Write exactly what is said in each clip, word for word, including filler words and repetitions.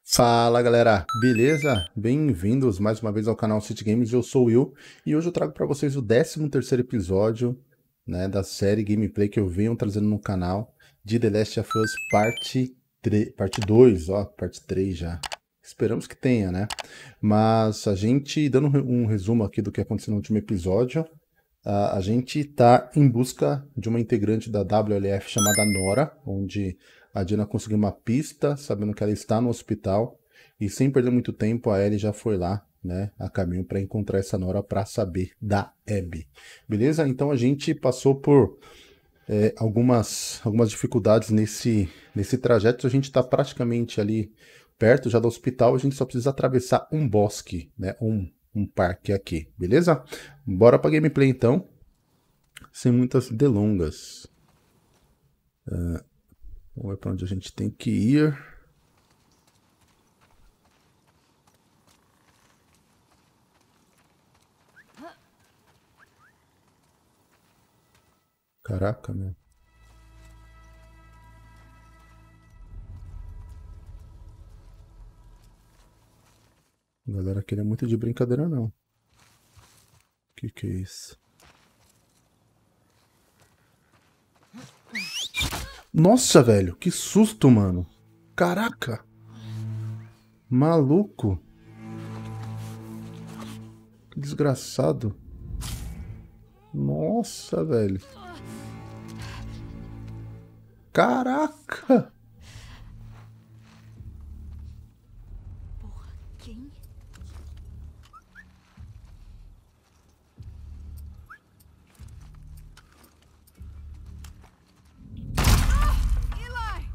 Fala galera, beleza? Bem-vindos mais uma vez ao canal City Games, eu sou o Will e hoje eu trago para vocês o décimo terceiro episódio, né, da série gameplay que eu venho trazendo no canal de The Last of Us parte três, parte dois, ó, parte três já. Esperamos que tenha, né? Mas a gente, dando um resumo aqui do que aconteceu no último episódio, a, a gente tá em busca de uma integrante da W L F chamada Nora, onde a Diana conseguiu uma pista, sabendo que ela está no hospital, e sem perder muito tempo, a Ellie já foi lá, né, a caminho para encontrar essa Nora para saber da Abby. Beleza? Então a gente passou por é, algumas, algumas dificuldades nesse, nesse trajeto, a gente está praticamente ali perto já do hospital, a gente só precisa atravessar um bosque, né, um, um parque aqui, beleza? Bora para gameplay então, sem muitas delongas. Uh, vamos ver para onde a gente tem que ir. Caraca, meu. A galera aqui não é muito de brincadeira, não. Que que é isso? Nossa, velho, que susto, mano. Caraca. Maluco. Que desgraçado. Nossa, velho. Caraca. Porra, quem? Eli!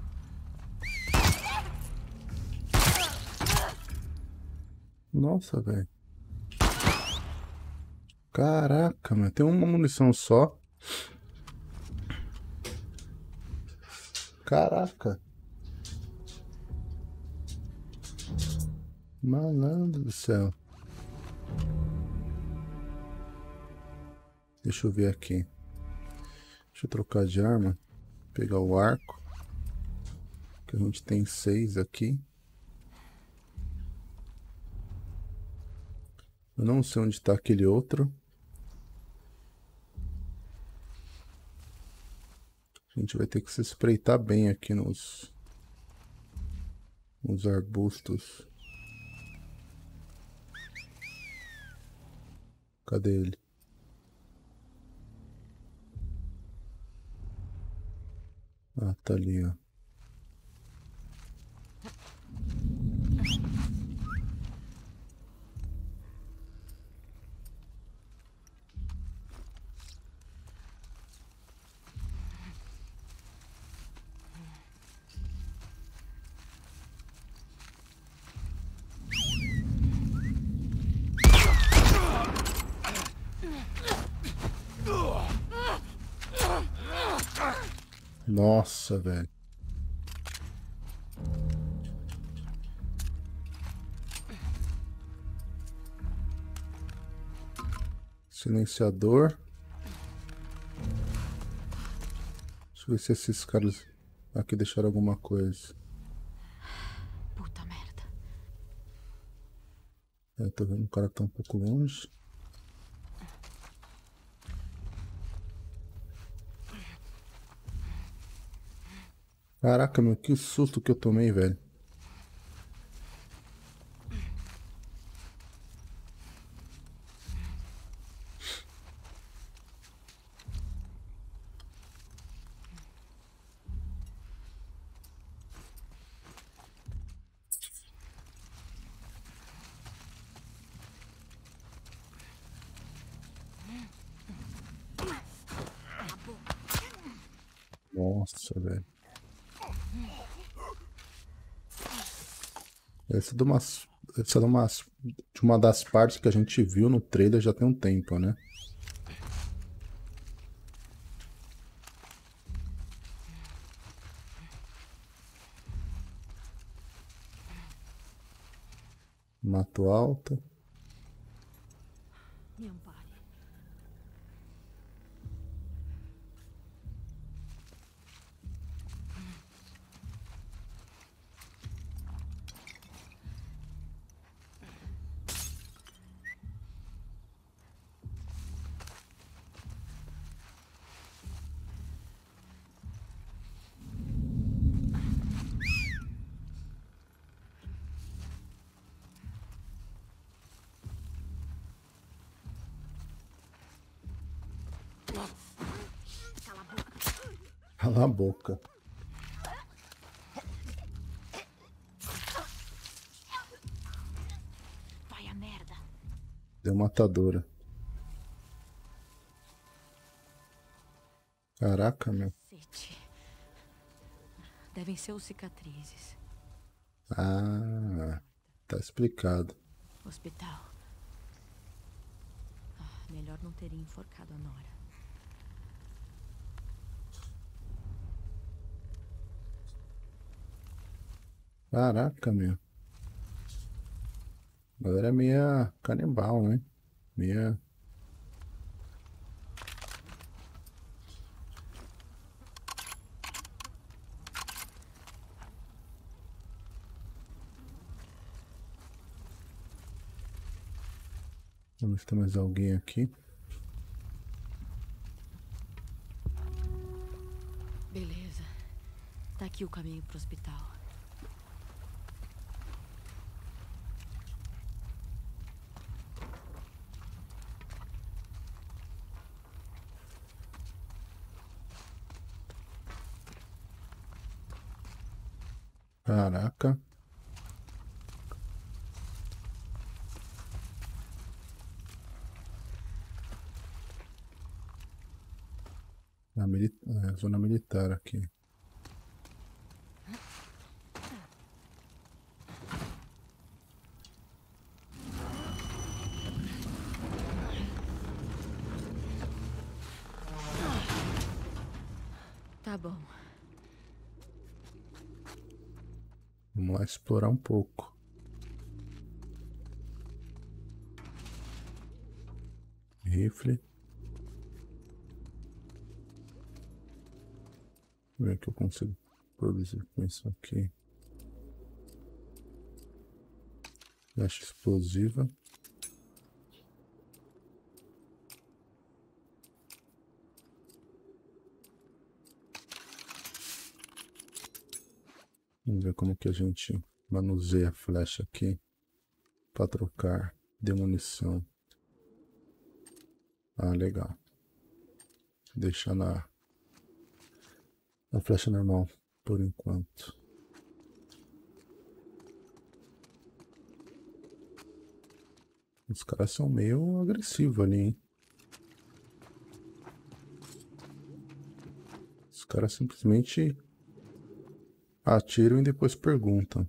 Nossa, velho. Caraca, mano. Tem uma munição só. Caraca. Malandro do céu. Deixa eu ver aqui. Deixa eu trocar de arma. Pegar o arco. Que a gente tem seis aqui. Eu não sei onde está aquele outro. A gente vai ter que se espreitar bem aqui nos, nos arbustos. Cadê ele? Ah, tá ali, ó. Nossa, velho. Silenciador. Deixa eu ver se esses caras aqui deixaram alguma coisa. Puta merda. É, tô vendo um cara que tá um pouco longe. Caraca, meu, que susto que eu tomei, velho. Nossa, velho. Essa é de umas, essa é de umas, de uma das partes que a gente viu no trailer já tem um tempo, né? Mato alta. Me ampare. Cala a boca. Cala a boca. Vai a merda. Deu matadora. Caraca, meu. Cacete. Devem ser os cicatrizes. Ah, tá explicado. Hospital. Ah, melhor não ter enforcado a Nora. Caraca, meu. A galera é meia canibal, né? Meia. Vamos ver se tem mais alguém aqui. Beleza. Tá aqui o caminho pro hospital. Caraca. Na mili... é, zona militar aqui. Tá bom. Vamos lá explorar um pouco. Rifle. Vamos ver o que eu consigo produzir com isso aqui. Flecha explosiva. Vamos ver como que a gente manuseia a flecha aqui para trocar de munição. Ah, legal. Deixar na, na flecha normal por enquanto. Os caras são meio agressivos ali, hein? Os caras simplesmente atiram e depois perguntam.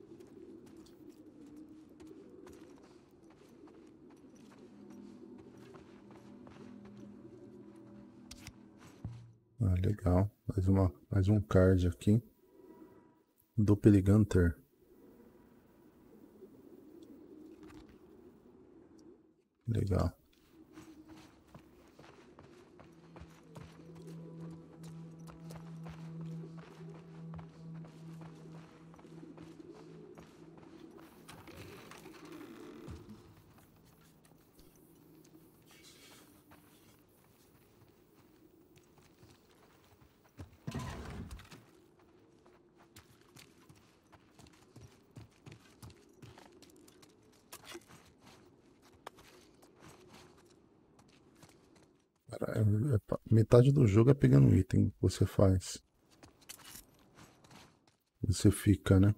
Ah, legal. Mais uma, mais um card aqui. Doppelganger. Legal. Cara, é- é pa- metade do jogo é pegando item que você faz. Você fica, né?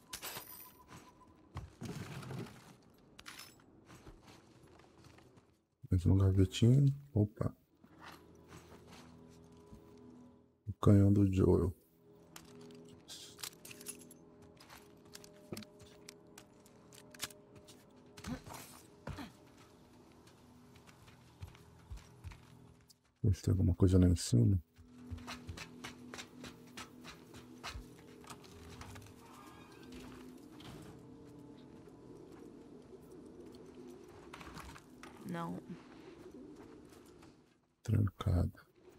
Mais uma gavetinha. Opa. O canhão do Joel. Ver se tem alguma coisa lá em cima. Não. Trancada.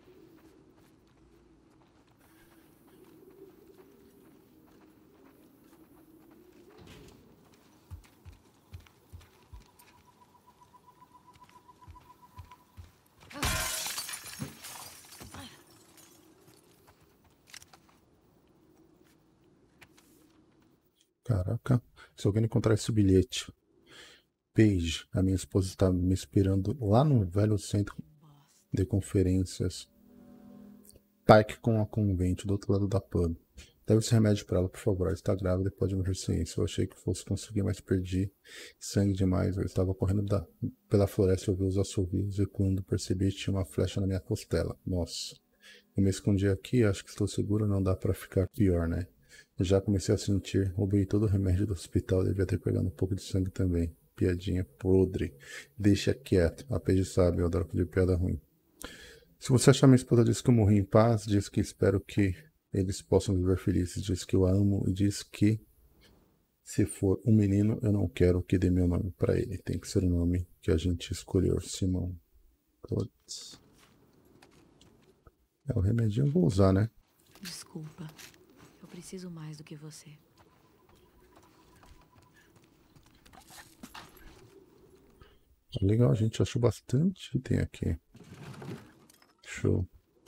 Caraca. Se alguém encontrar esse bilhete. Paige, a minha esposa está me esperando lá no velho centro de conferências. Parque com a convente do outro lado da pub. Deve esse remédio pra ela, por favor. Ela está grávida e pode morrer sem isso. Eu achei que fosse conseguir, mas perdi sangue demais. Eu estava correndo da, pela floresta e ouvi os assovios e quando percebi tinha uma flecha na minha costela. Nossa. Eu me escondi aqui, acho que estou seguro, não dá pra ficar pior, né? Eu já comecei a sentir, roubei todo o remédio do hospital, devia ter pegado um pouco de sangue também. Piadinha podre. Deixa quieto. A Paige sabe, eu adoro pedir piada ruim. Se você achar minha esposa diz que eu morri em paz, diz que espero que eles possam viver felizes, diz que eu amo e diz que se for um menino, eu não quero que dê meu nome pra ele. Tem que ser o nome que a gente escolheu, Simão. Putz. É, o remedinho eu vou usar, né? Desculpa. Eu preciso mais do que você. Legal, a gente achou bastante item aqui. Show.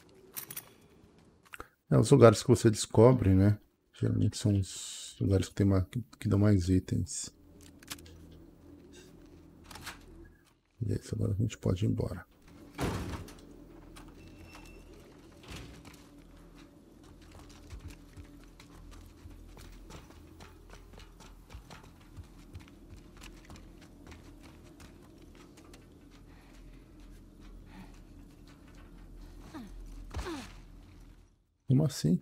É, os lugares que você descobre, né? Geralmente são os lugares que, tem uma, que, que dão mais itens. Beleza, agora a gente pode ir embora. Como assim?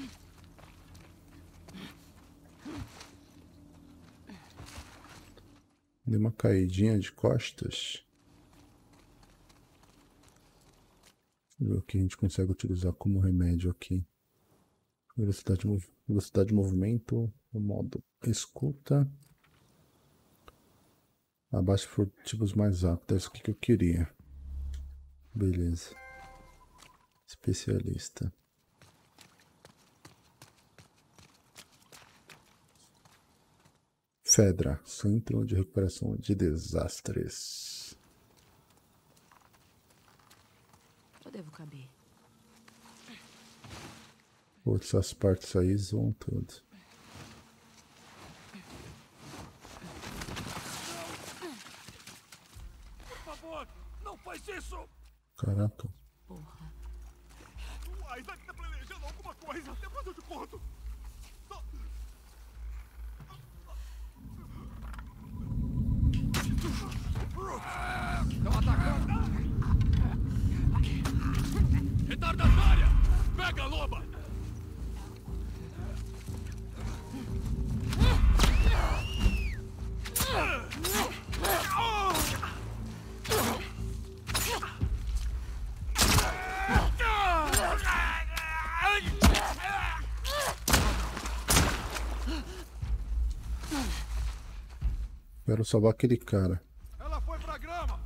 Deu uma caidinha de costas. Vamos ver o que a gente consegue utilizar como remédio aqui. Velocidade de, mov velocidade de movimento. O modo escuta. Abaixo furtivos mais rápidos. É isso que eu queria. Beleza. Especialista. Fedra, Centro de Recuperação de Desastres. Eu devo caber. Putz, essas partes aí zoam tudo. Por favor, não faz isso! Caraca. Porra. O Isaac tá planejando alguma coisa, depois eu te conto. Estão atacando! Retardatária! Pega a loba! Quero salvar aquele cara. Ela foi pra grama!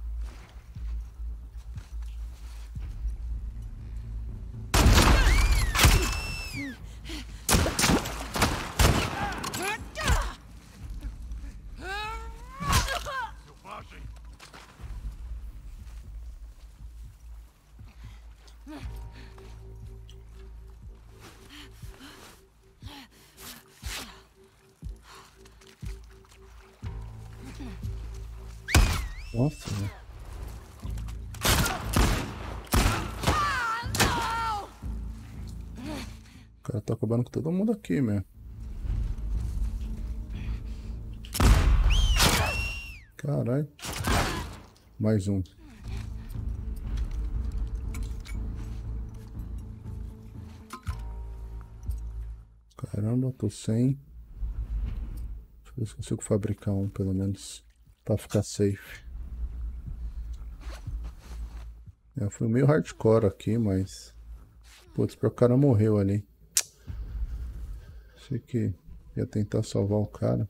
Selvagem! Nossa, né? O cara tá acabando com todo mundo aqui, meu. Caralho. Mais um. Caramba, tô sem. Deixa eu ver se consigo fabricar um, pelo menos, pra ficar safe. É, foi meio hardcore aqui, mas... Putz, o cara morreu ali. Achei que ia tentar salvar o cara.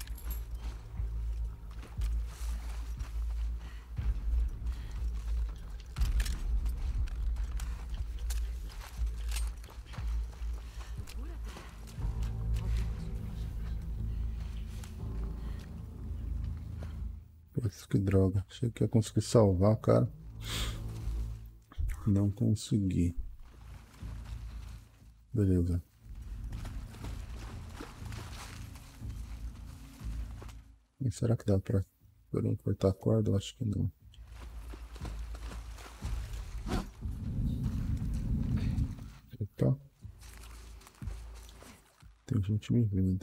Putz, que droga. Achei que ia conseguir salvar o cara. Não consegui. Beleza. E será que dá pra eu não cortar a corda? Eu acho que não. Tem gente me vendo.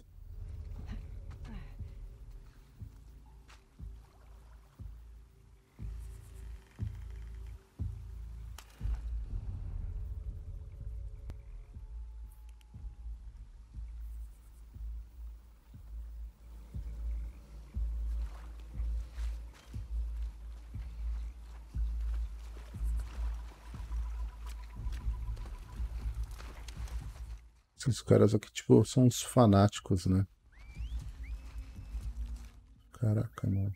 Esses caras aqui, tipo, são uns fanáticos, né? Caraca, mano.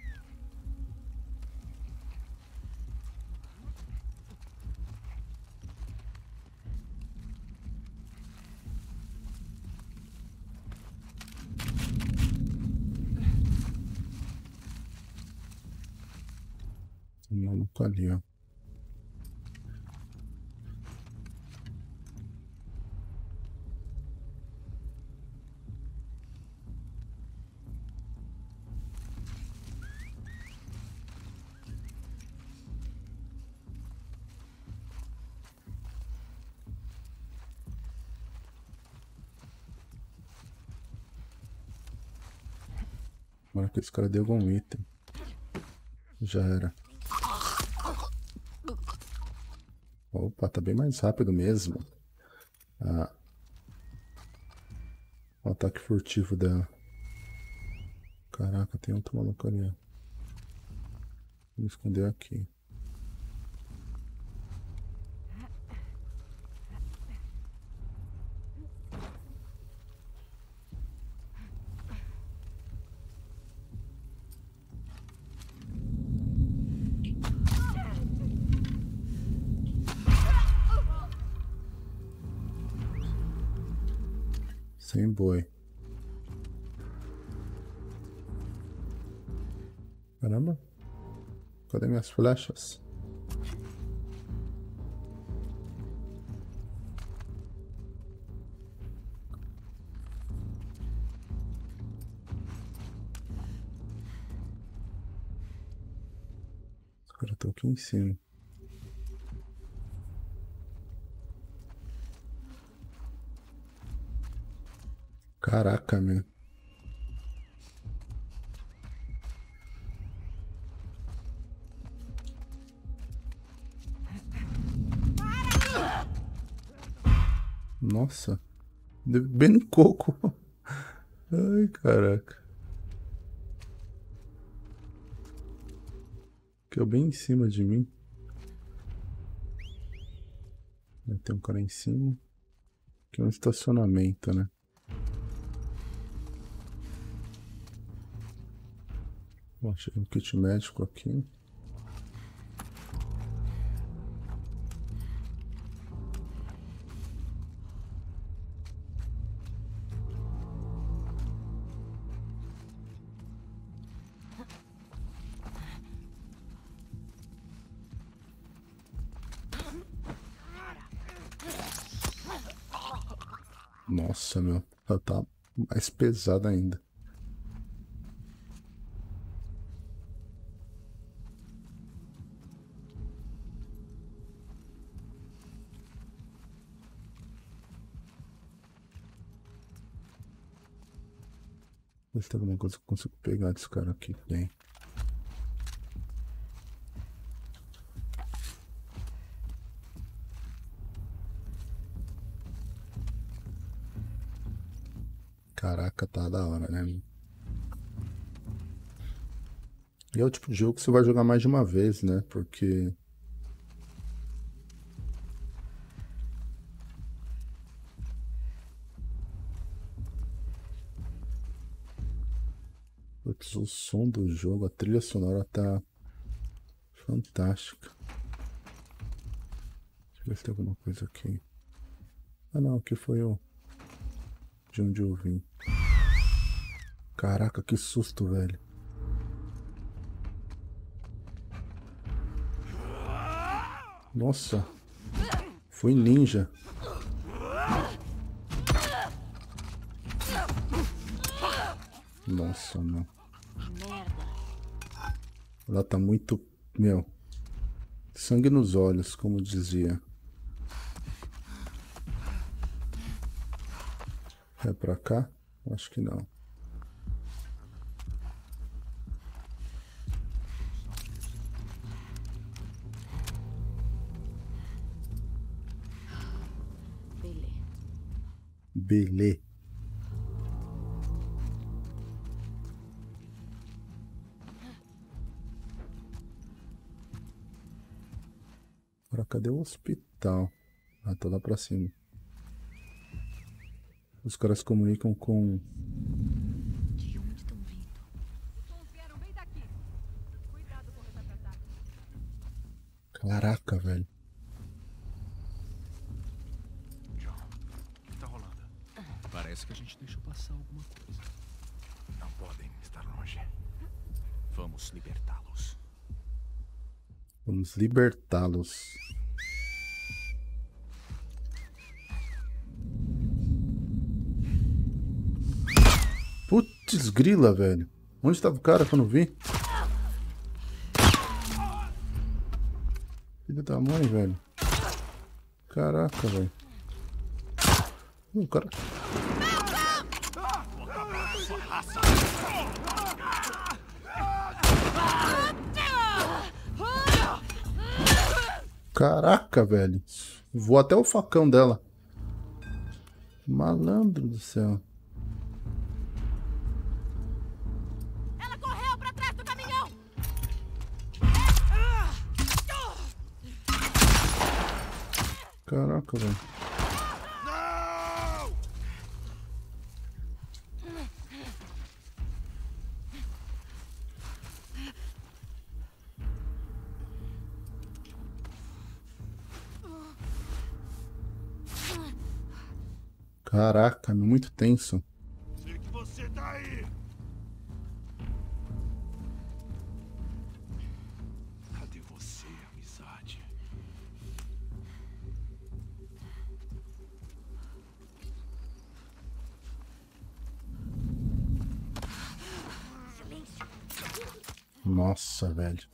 Tem um maluco ali, ó. Agora que esse cara deu algum item. Já era. Opa, tá bem mais rápido mesmo. Ah. O ataque furtivo dela. Caraca, tem outro maluco ali, ó. Vou esconder aqui. Sem boi. Caramba. Cadê minhas flechas? Os caras estão aqui em cima. Caraca, meu. Nossa. Deu bem no coco. Ai, caraca. Caiu bem em cima de mim. Tem um cara em cima. Aqui é um estacionamento, né? Bom, achei um kit médico aqui. Nossa, meu. Ela tá mais pesada ainda. Vê se tem alguma coisa que eu consigo pegar desse cara aqui. Tem. Caraca, tá da hora, né? E é o tipo de jogo que você vai jogar mais de uma vez, né? Porque... Putz, o som do jogo, a trilha sonora tá fantástica. Deixa eu ver se tem alguma coisa aqui. Ah não, aqui foi o... de onde eu vim. Caraca, que susto, velho. Nossa. Fui ninja. Nossa, meu. Ela tá muito... Meu. Sangue nos olhos, como dizia. É pra cá? Acho que não. Belê. Belê. Agora, cadê o hospital? Ah, tá lá pra cima. Os caras se comunicam com... De onde estão vindo? Os sons vieram bem daqui. Cuidado com essa catraca. Caraca, velho. John, o que tá rolando? Parece que a gente deixou passar alguma coisa. Não podem estar longe. Vamos libertá-los. Vamos libertá-los. Putz, grila, velho. Onde estava o cara que eu não vi? Filho da mãe, velho. Caraca, velho. O cara... Caraca, velho. Vou até o facão dela. Malandro do céu. Ela correu pra trás do caminhão! Caraca, velho. Não! Caraca, muito tenso. Sei que você tá aí! Cadê você, amizade? Silêncio. Nossa, velho.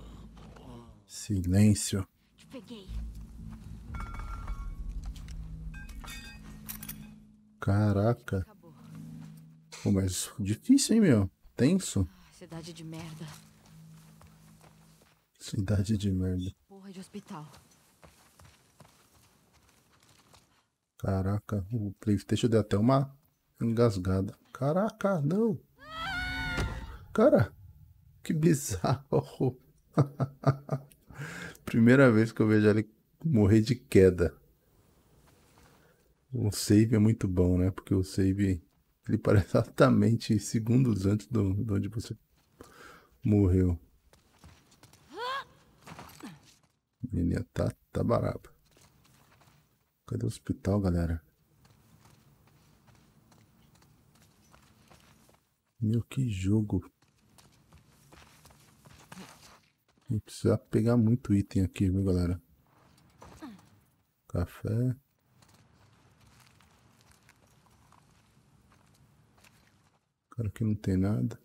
Silêncio. Te peguei. Caraca. Acabou. Pô, mas difícil, hein, meu? Tenso. Cidade de merda. Cidade de merda. Porra de hospital. Caraca, o PlayStation deu até uma engasgada. Caraca, não. Cara, que bizarro. Primeira vez que eu vejo ele morrer de queda. O save é muito bom, né? Porque o save, ele parece exatamente segundos antes do, de onde você morreu. Menina, tá, tá baraba. Cadê o hospital, galera? Meu, que jogo. Vou precisar pegar muito item aqui, viu, galera? Café. Cara, aqui não tem nada.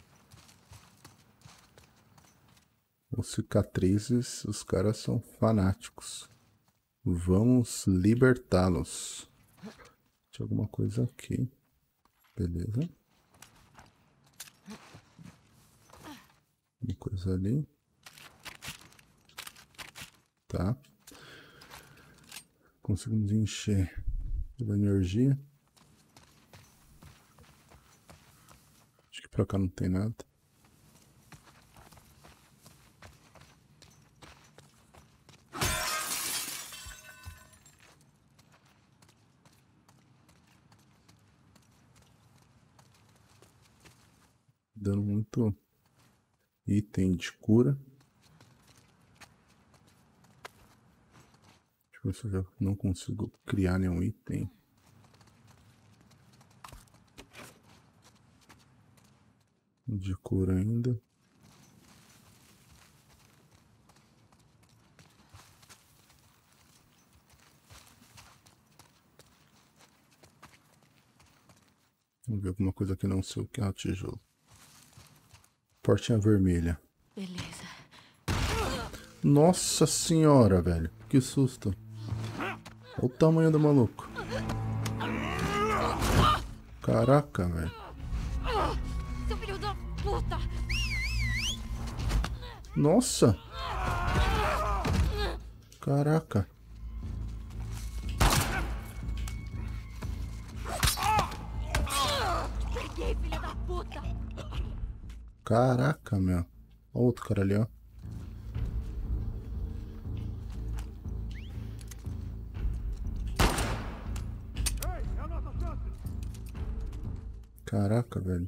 Os cicatrizes, os caras são fanáticos. Vamos libertá-los. Tinha alguma coisa aqui. Beleza. Uma coisa ali. Tá. Conseguimos encher pela energia. Acho que pra cá não tem nada. Dando muito item de cura. Deixa eu ver se eu já não consigo criar nenhum item. De cura ainda. Vamos ver alguma coisa que não sei o que é o tijolo. Portinha vermelha. Beleza. Nossa senhora, velho. Que susto. Olha o tamanho do maluco. Caraca, velho. Seu filho da puta! Nossa! Caraca. Peguei, filho da puta! Caraca, meu. Olha o outro cara ali, ó. Caraca, velho.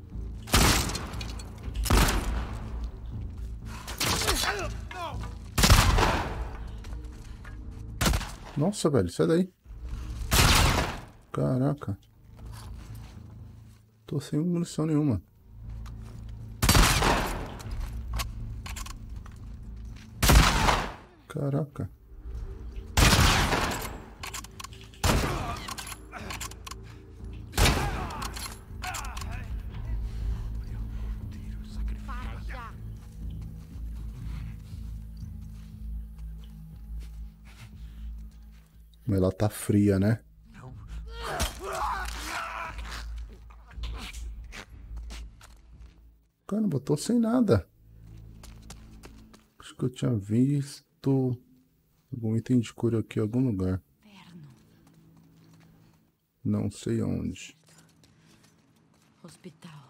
Nossa, velho, sai daí. Caraca. Tô sem munição nenhuma. Caraca. Para já! Mas ela tá fria, né? Caramba, eu tô sem nada. Acho que eu tinha visto algum item de cura aqui em algum lugar. Inferno. Não sei onde. Hospital.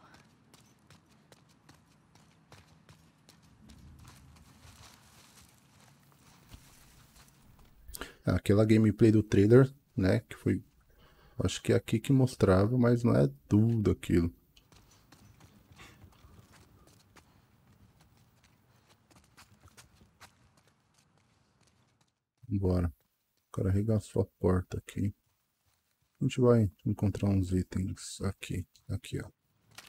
Ah, aquela gameplay do trailer, né? Que foi. Acho que é aqui que mostrava, mas não é tudo aquilo. Bora. O cara arregaçou a porta aqui. A gente vai encontrar uns itens aqui. Aqui, ó.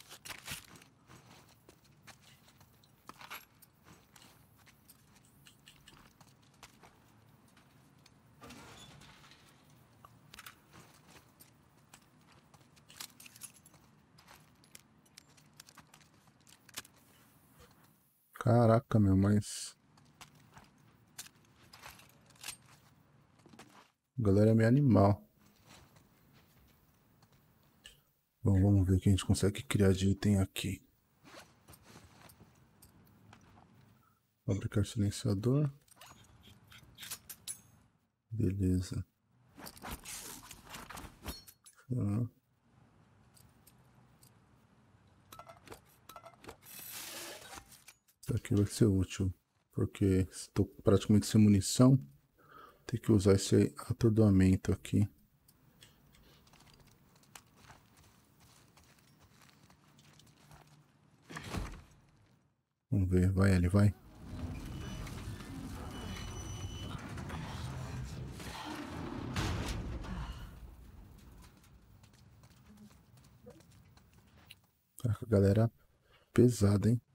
Caraca, meu, mas... A galera é meio animal. Bom, vamos ver o que a gente consegue criar de item aqui. Fabricar silenciador. Beleza. Ah. Isso aqui vai ser útil, porque estou praticamente sem munição. Tem que usar esse atordoamento aqui. Vamos ver, vai ele, vai. Caraca, galera pesada, hein?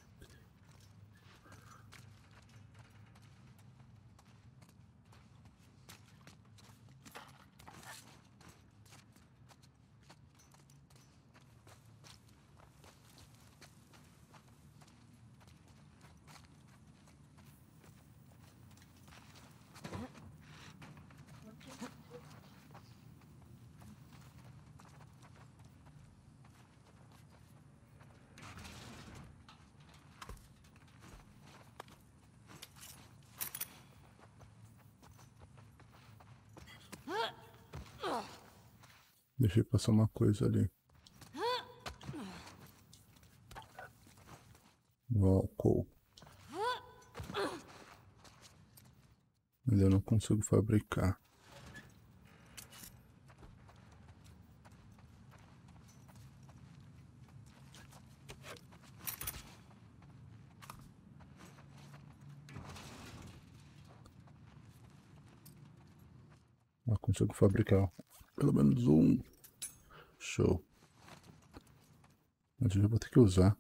Deixa eu passar uma coisa ali. O álcool. Ainda não consigo fabricar. Ah, consigo fabricar pelo menos um. Show. Mas eu já vou ter que usar.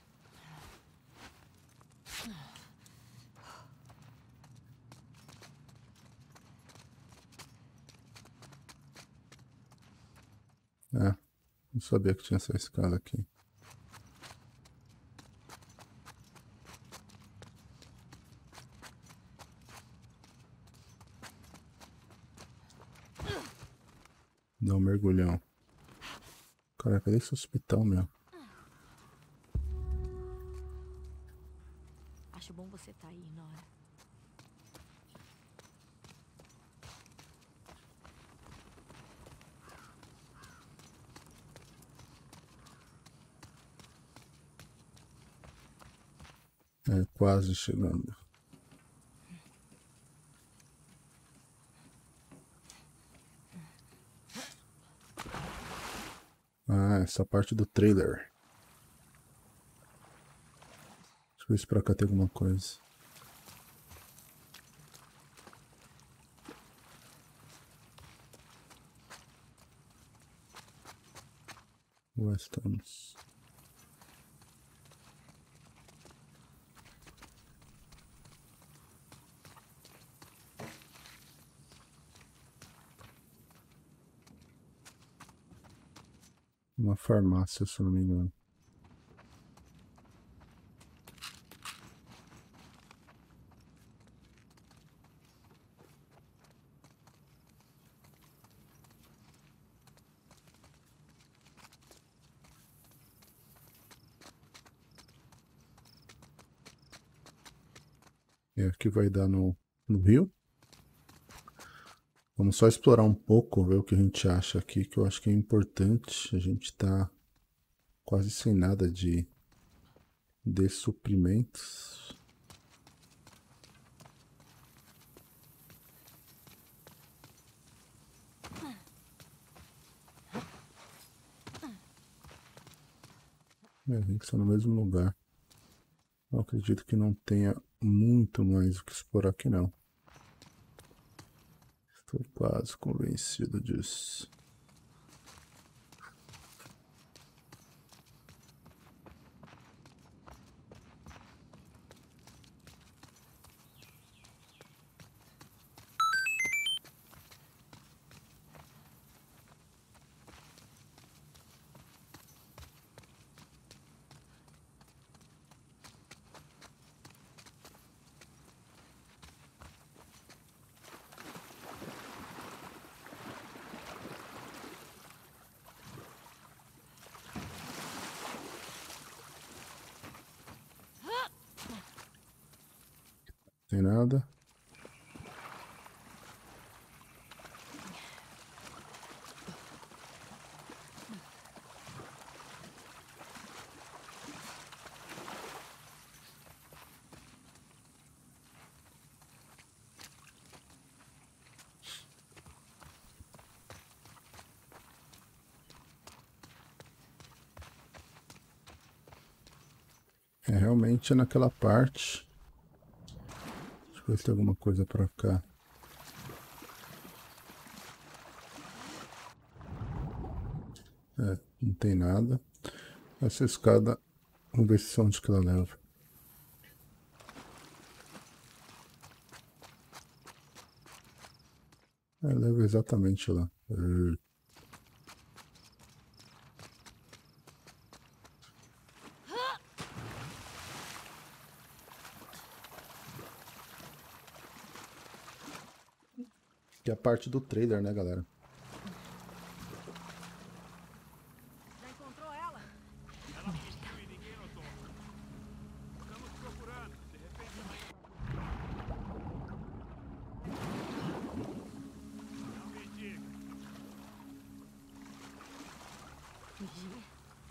É, não sabia que tinha essa escada aqui. Dá um mergulhão. Cara, cadê esse hospital, meu? Acho bom você tá aí, Nora. É, quase chegando. Ah, essa parte do trailer. Deixa eu ver se pra cá tem alguma coisa. Estamos. Uma farmácia, se eu não me engano. E aqui vai dar no, no rio. Vamos só explorar um pouco, ver o que a gente acha aqui, que eu acho que é importante. A gente tá quase sem nada de, de suprimentos. É, a gente está no mesmo lugar. Eu acredito que não tenha muito mais o que explorar aqui, não. Estou quase convencido disso. Tem nada. É realmente naquela parte. Deixa eu ver se tem alguma coisa pra cá. É, não tem nada. Essa escada, vamos ver se onde que ela leva. É, leva exatamente lá. É. Que é a parte do trailer, né, galera? Já encontrou ela? Ela fugiu e ninguém notou. Estamos procurando. De repente ela... Não me diga. Fugir?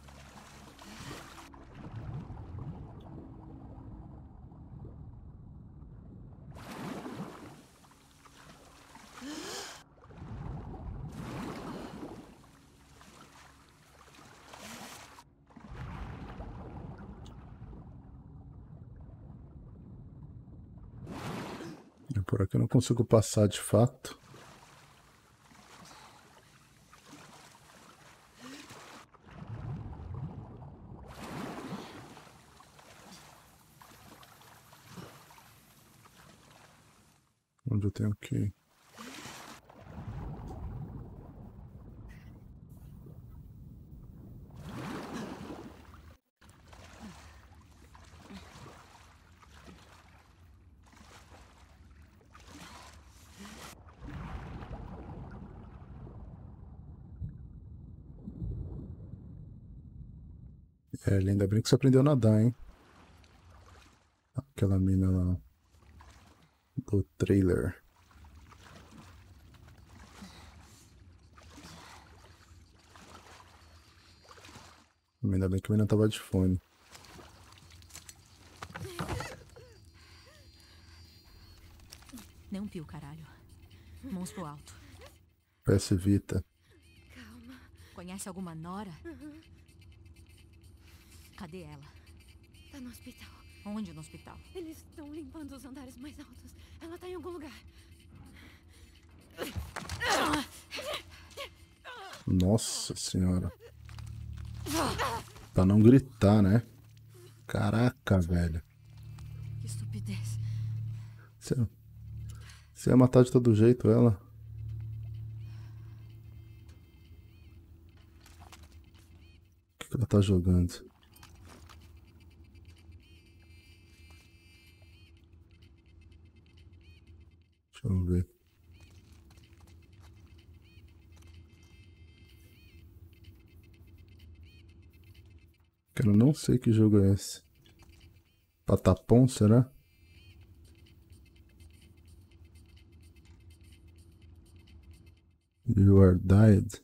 E por aqui eu não consigo passar de fato. Onde eu tenho que ir? É, ainda bem que você aprendeu a nadar, hein? Aquela mina lá do trailer. Ainda bem que a mina tava de fone. Não pio, caralho. Mãos pro alto. P S Vita. Conhece alguma Nora? Cadê ela? Tá no hospital. Onde no hospital? Eles estão limpando os andares mais altos. Ela tá em algum lugar. Nossa senhora. Pra não gritar, né? Caraca, velho. Que estupidez. Você, você ia matar de todo jeito ela? O que, que ela tá jogando? Deixa eu ver. Cara, eu não sei que jogo é esse. Patapom, será? You are dead.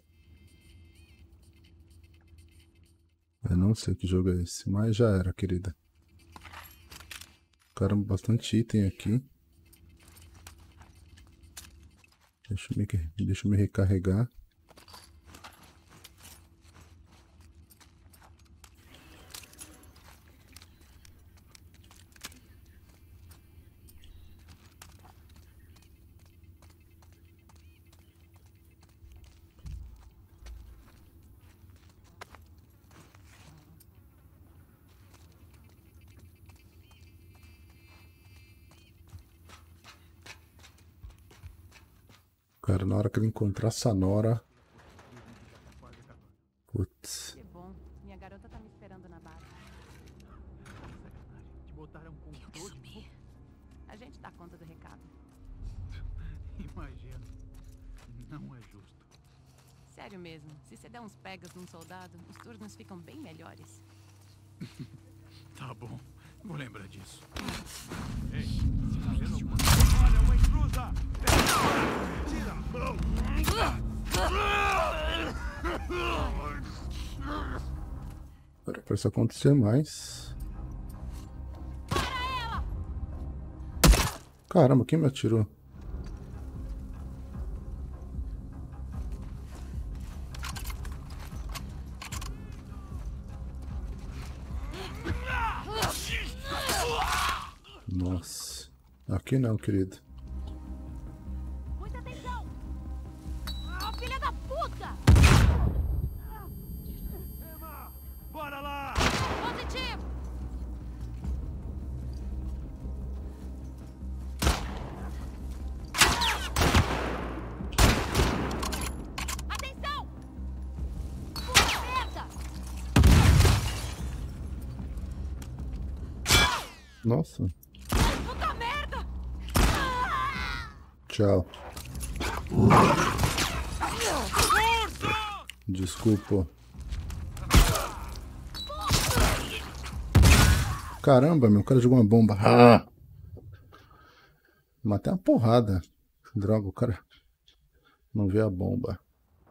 Eu não sei que jogo é esse, mas já era, querida. Caramba, bastante item aqui. Deixa eu me, deixa eu me recarregar. Cara, na hora que ele encontrar essa Nora... Putz. Que bom. Minha garota tá me esperando na base. Te botaram com Tenho que todo. sumir. A gente dá conta do recado. Imagino. Não é justo. Sério mesmo. Se você der uns pegas num soldado, os turnos ficam bem melhores. Tá bom. Vou lembrar disso. Ei, você tá vendo alguma coisa? Olha, uma intrusa! Tira a mão! Era pra isso acontecer mais. Caramba, quem me atirou? Nossa. Aqui não, querido. Muita atenção! Ah, filha da puta! Emma, bora lá! Positivo! Atenção! Puta merda! Nossa. Puta merda! Tchau. Desculpa. Caramba, meu cara jogou uma bomba. Ah! Matei uma porrada. Droga, o cara não vê a bomba.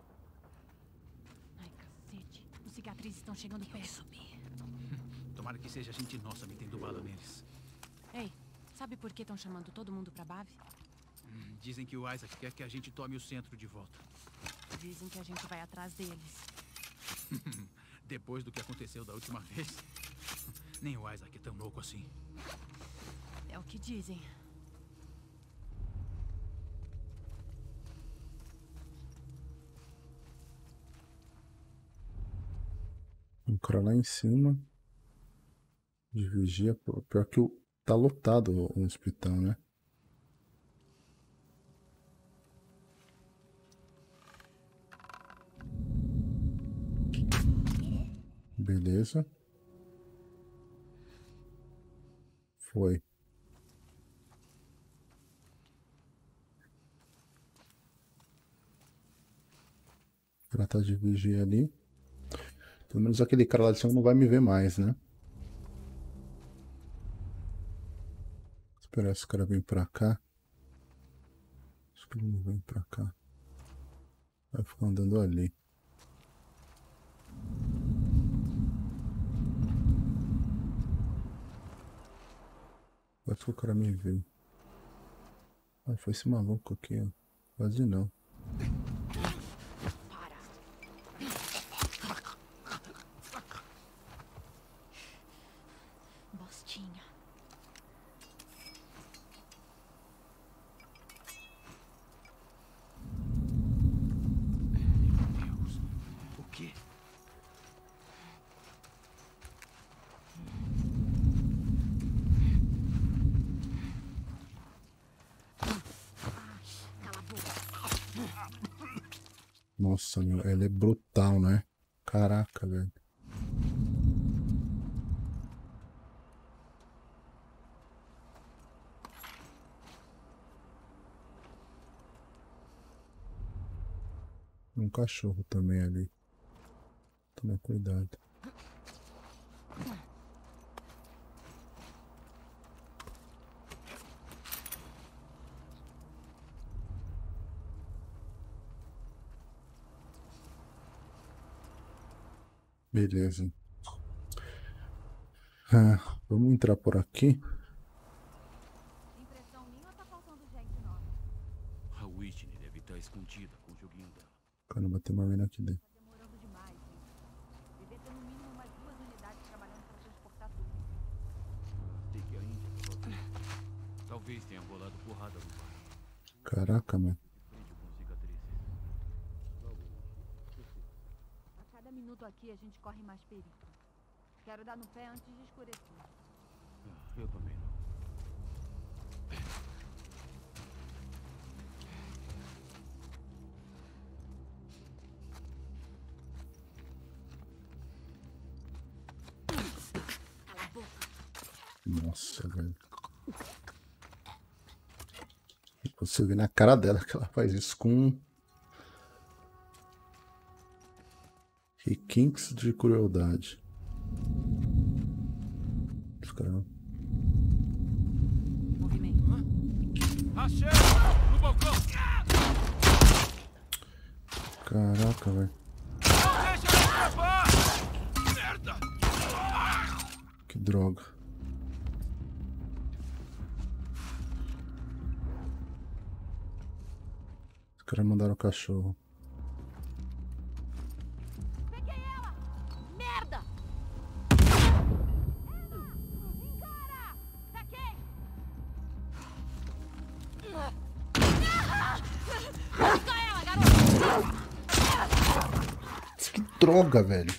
Ai, cacete. Os cicatrizes estão chegando perto. Tomara que seja gente nossa metendo bala neles. Ei, sabe por que estão chamando todo mundo pra Bave? Hum, Dizem que o Isaac quer que a gente tome o centro de volta. Dizem que a gente vai atrás deles. Depois do que aconteceu da última vez, nem o Isaac é tão louco assim. É o que dizem. Um cara lá em cima. De vigia. Pô, pior que o, tá lotado o, o hospital, né? Beleza. Foi. Ela tá de vigia ali. Pelo menos aquele cara lá de cima não vai me ver mais, né? Esperar esse cara vir pra cá. Acho que ele não vem pra cá. Vai ficar andando ali. Parece que o cara me viu. Ah, foi esse maluco aqui, ó. Quase não. Bostinha. Meu Deus. O quê? Cala a boca. Nossa, meu, ela é brutal, né? Caraca, velho. Um cachorro também ali. Toma cuidado. Beleza. Ah, vamos entrar por aqui. Impressão minha ou tá faltando gente nova? A Whitney deve estar escondida com o joguinho dela. Caramba, tem uma mina aqui dentro. Tá demorando demais, hein? Devia ter no mínimo umas duas unidades trabalhando pra transportar tudo. Tem que ir à Índia pra fazer. Talvez tenha rolado porrada no bar. Caraca, meu. Frente com cicatrizes. A cada minuto aqui a gente corre mais perigo. Quero dar no pé antes de escurecer. Ah, eu também não. Cala a boca. Nossa, velho. Você vê na cara dela que ela faz isso com requintes de crueldade. Os caras... Movimento. Achei! No balcão! Caraca, velho. Não deixa ele escapar! Merda! Que droga. Os caras mandaram o cachorro. Peguei ela! Merda! Engara! Saquei! Busca ela, garoto! Que droga, velho.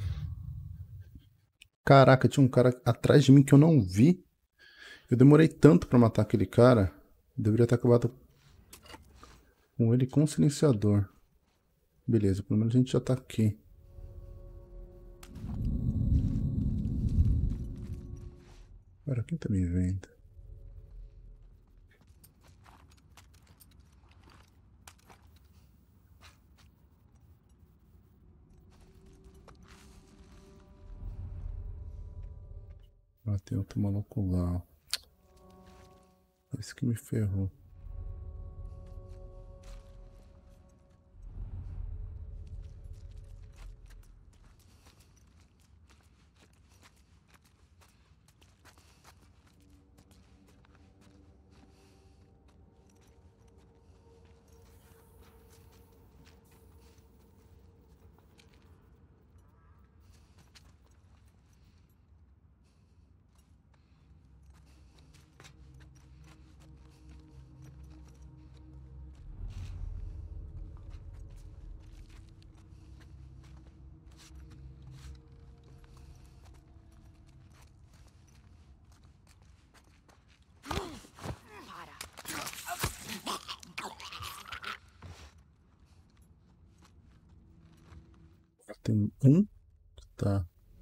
Caraca, tinha um cara atrás de mim que eu não vi. Eu demorei tanto pra matar aquele cara. Eu deveria ter acabado com ele com silenciador. Beleza, pelo menos a gente já tá aqui. Agora, quem tá me vendo? Ah, tem outro maluco lá. Esse que me ferrou. Tem um? Tá.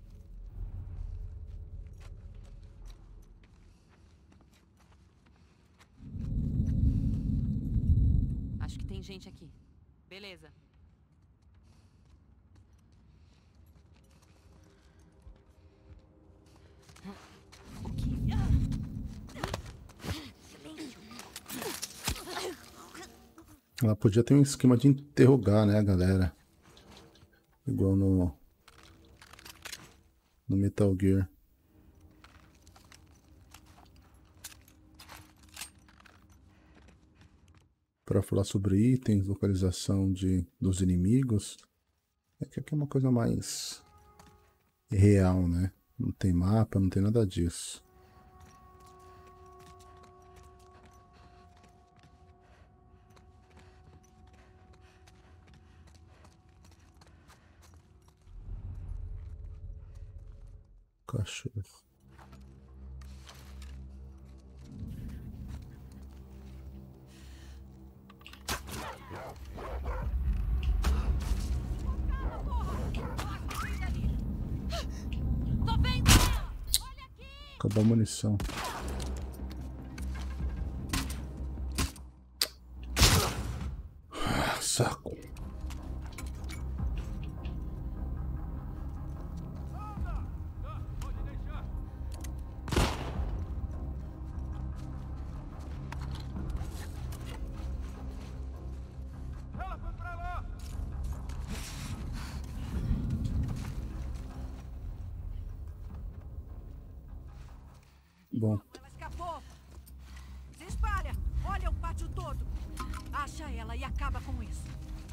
Acho que tem gente aqui. Beleza. Ela podia ter um esquema de interrogar, né, a galera. Igual no... no Metal Gear. Para falar sobre itens, localização de, dos inimigos. É que aqui é uma coisa mais real, né? Não tem mapa, não tem nada disso. Cachorro. Acabou a munição. Ah, saco. Bom. Ela escapou. Se espalha. Olha o pátio todo. Acha ela e acaba com isso.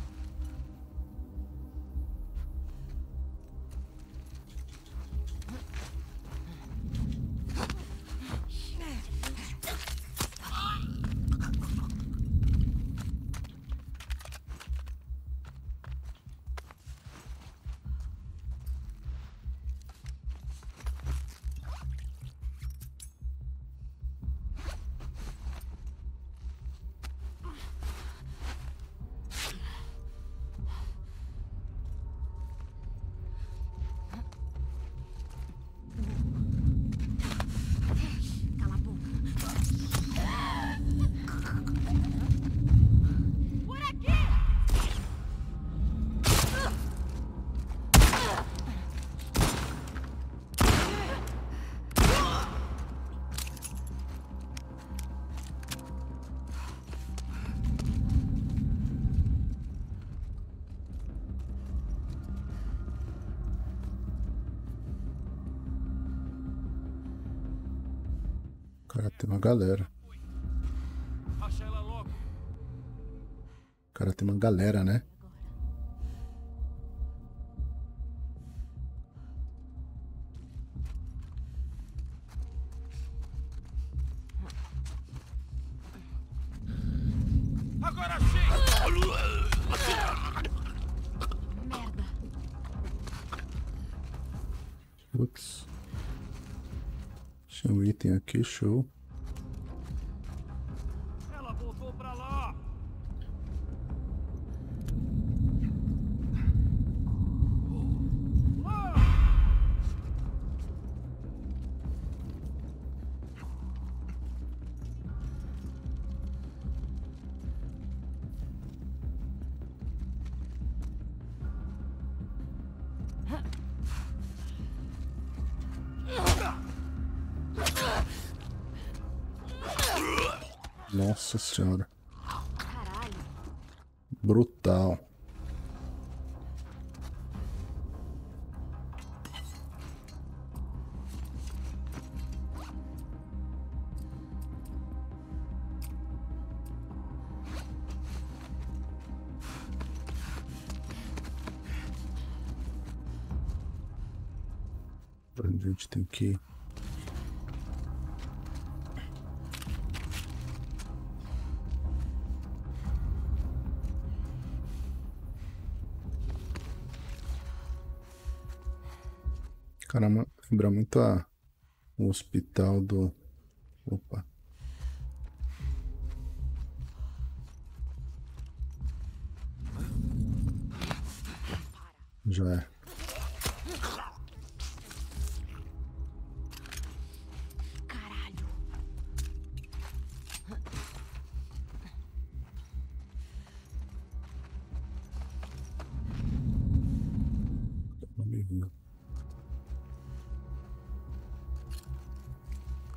Cara, tem uma galera. Acha ela logo. Cara, tem uma galera, né? Agora sim! Merda. Putz. Tinha um item aqui, show. Ela voltou pra lá! Nossa senhora. Caralho. Brutal. A gente tem que ir. Caramba, lembra muito a, o hospital do... Opa. Já é. Caralho. Não me viu.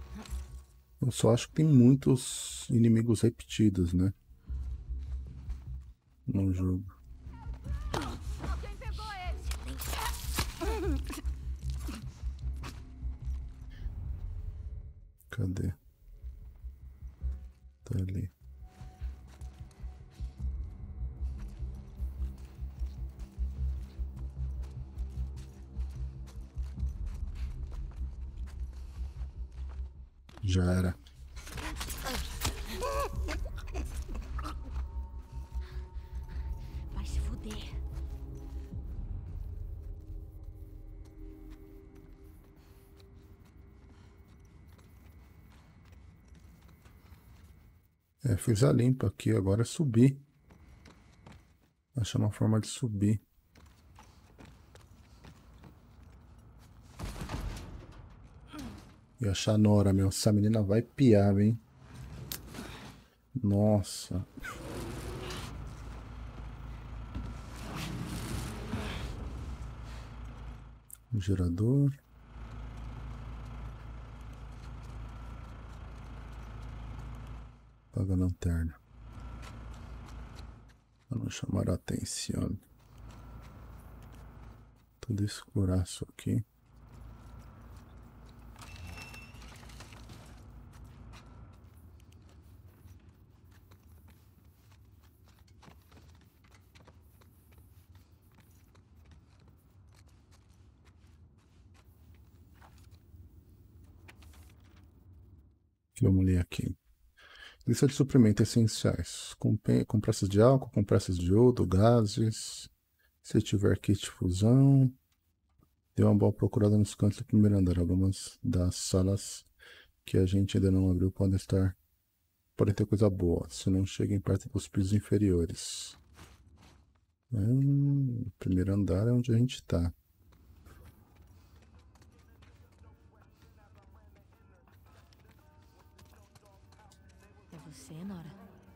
Eu só acho que tem muitos inimigos repetidos, né? no jogo. Alguém pegou ele. Cadê? Tá ali. Já era. Vai se fuder. É, fiz a limpa aqui, agora é subir. Achar uma forma de subir. E achar a Nora, meu. Essa menina vai piar, hein? Nossa. O gerador. Apaga a lanterna. Para não chamar a atenção. Tudo escuraço aqui. Vamos ler aqui. Lista de suprimentos essenciais. Compressas de álcool, compressas de iodo, gases. Se tiver kit de fusão. Dê uma boa procurada nos cantos do primeiro andar. Algumas das salas que a gente ainda não abriu podem estar... podem ter coisa boa. Se não cheguem perto dos pisos inferiores. Hum, o primeiro andar é onde a gente está. É você, Nora?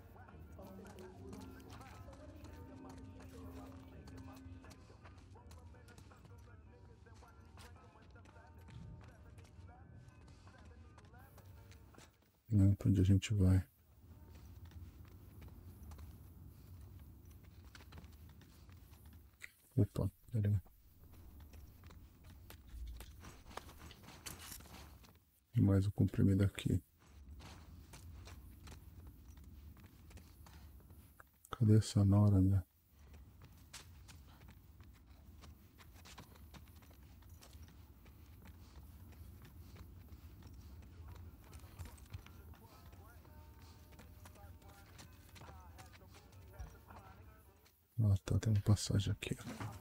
Né, para onde a gente vai? Opa, peraí. E mais o comprimido aqui. Cadê essa Nora, né? Ah, tá, tem uma passagem aqui.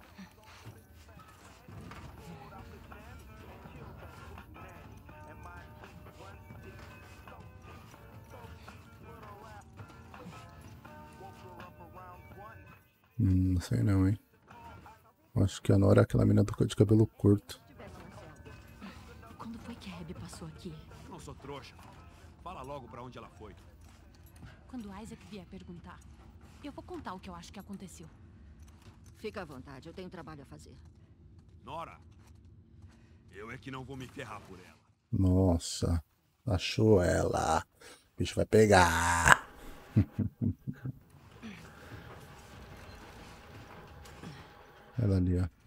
Hum, não sei não, hein? Acho que a Nora é aquela menina de cabelo curto. Quando foi que a Abby passou aqui? Não sou trouxa. Fala logo pra onde ela foi. Quando Isaac vier perguntar, eu vou contar o que eu acho que aconteceu. Fica à vontade, eu tenho trabalho a fazer. Nora, eu é que não vou me ferrar por ela. Nossa, achou ela. O bicho vai pegar. Ela ali, ó.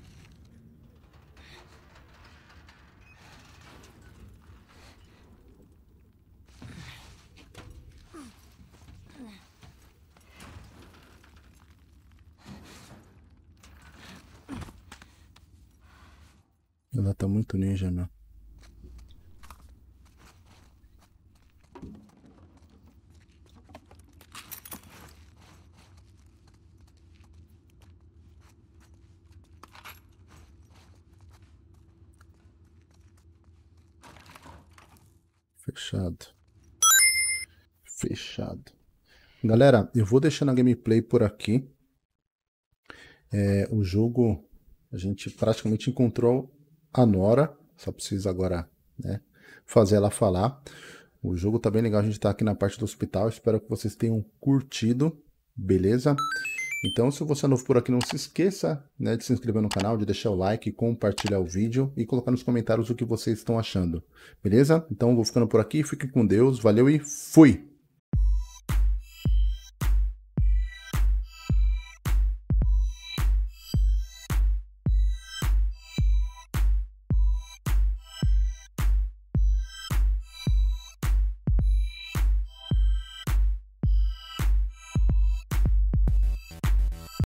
Ela tá muito ninja, meu. Fechado. Fechado. Galera, eu vou deixando a gameplay por aqui. É, o jogo, a gente praticamente encontrou a Nora. Só precisa agora, né, fazer ela falar. O jogo tá bem legal, a gente tá aqui na parte do hospital. Espero que vocês tenham curtido, beleza? Então, se você é novo por aqui, não se esqueça, né, de se inscrever no canal, de deixar o like, compartilhar o vídeo e colocar nos comentários o que vocês estão achando, beleza? Então, vou ficando por aqui, fique com Deus, valeu e fui!